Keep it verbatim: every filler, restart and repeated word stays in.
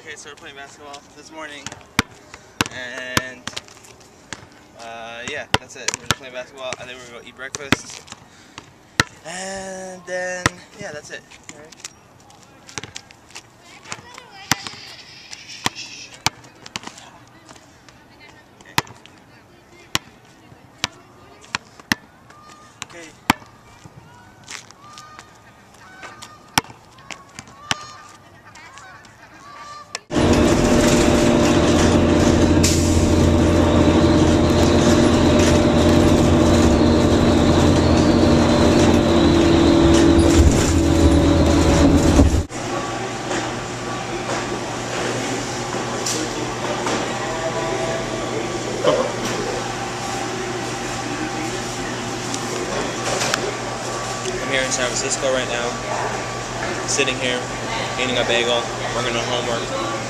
Okay, so we're playing basketball this morning, and uh, yeah, that's it. We're just playing basketball. I think we're gonna go eat breakfast, and then yeah, that's it. All right. Okay. I'm here in San Francisco right now, sitting here, eating a bagel, working on homework.